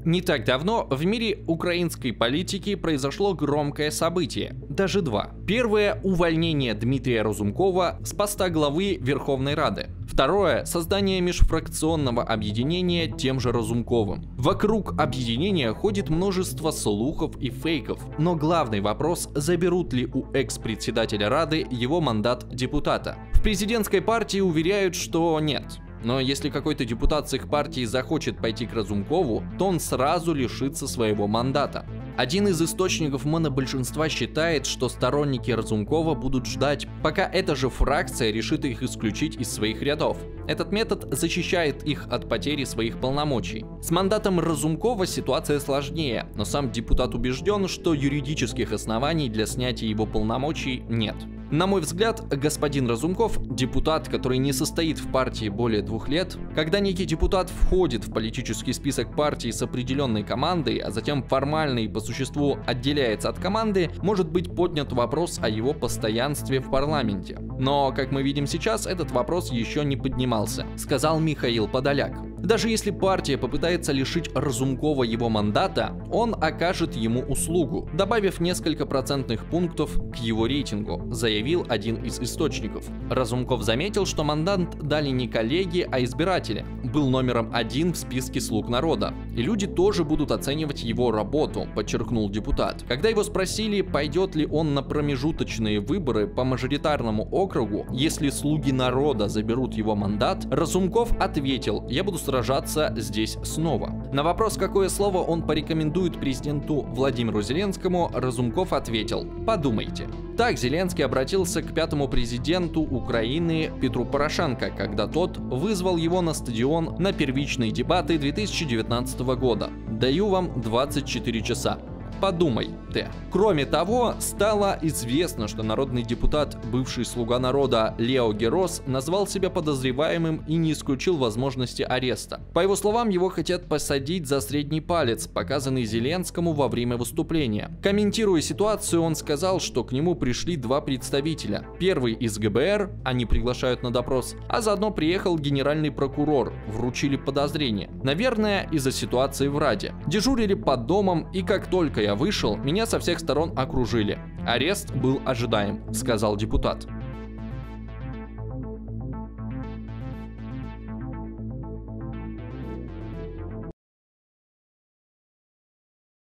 Не так давно в мире украинской политики произошло громкое событие, даже два. Первое – увольнение Дмитрия Разумкова с поста главы Верховной Рады. Второе – создание межфракционного объединения тем же Разумковым. Вокруг объединения ходит множество слухов и фейков, но главный вопрос – заберут ли у экс-председателя Рады его мандат депутата. В президентской партии уверяют, что нет. Но если какой-то депутат с их партии захочет пойти к Разумкову, то он сразу лишится своего мандата. Один из источников монобольшинства считает, что сторонники Разумкова будут ждать, пока эта же фракция решит их исключить из своих рядов. Этот метод защищает их от потери своих полномочий. С мандатом Разумкова ситуация сложнее, но сам депутат убежден, что юридических оснований для снятия его полномочий нет. На мой взгляд, господин Разумков – депутат, который не состоит в партии более 2 лет. Когда некий депутат входит в политический список партии с определенной командой, а затем формально и по существу отделяется от команды, может быть поднят вопрос о его постоянстве в парламенте. Но, как мы видим сейчас, этот вопрос еще не поднимался, сказал Михаил Подоляк. Даже если партия попытается лишить Разумкова его мандата, он окажет ему услугу, добавив несколько процентных пунктов к его рейтингу, заявил один из источников. Разумков заметил, что мандат дали не коллеги, а избиратели. Был номером 1 в списке слуг народа. И люди тоже будут оценивать его работу, подчеркнул депутат. Когда его спросили, пойдет ли он на промежуточные выборы по мажоритарному округу, если слуги народа заберут его мандат, Разумков ответил: «Я буду сражаться здесь снова». На вопрос, какое слово он порекомендует президенту Владимиру Зеленскому, Разумков ответил: «Подумайте». Так Зеленский обратился к 5-му президенту Украины Петру Порошенко, когда тот вызвал его на стадион на первичные дебаты 2019 года. «Даю вам 24 часа. Подумайте». Кроме того, стало известно, что народный депутат, бывший слуга народа Лео Герос, назвал себя подозреваемым и не исключил возможности ареста. По его словам, его хотят посадить за средний палец, показанный Зеленскому во время выступления. Комментируя ситуацию, он сказал, что к нему пришли 2 представителя. Первый из ГБР, они приглашают на допрос, а заодно приехал генеральный прокурор, вручили подозрение. Наверное, из-за ситуации в Раде. Дежурили под домом, и как только я вышел, меня со всех сторон окружили. Арест был ожидаем, сказал депутат.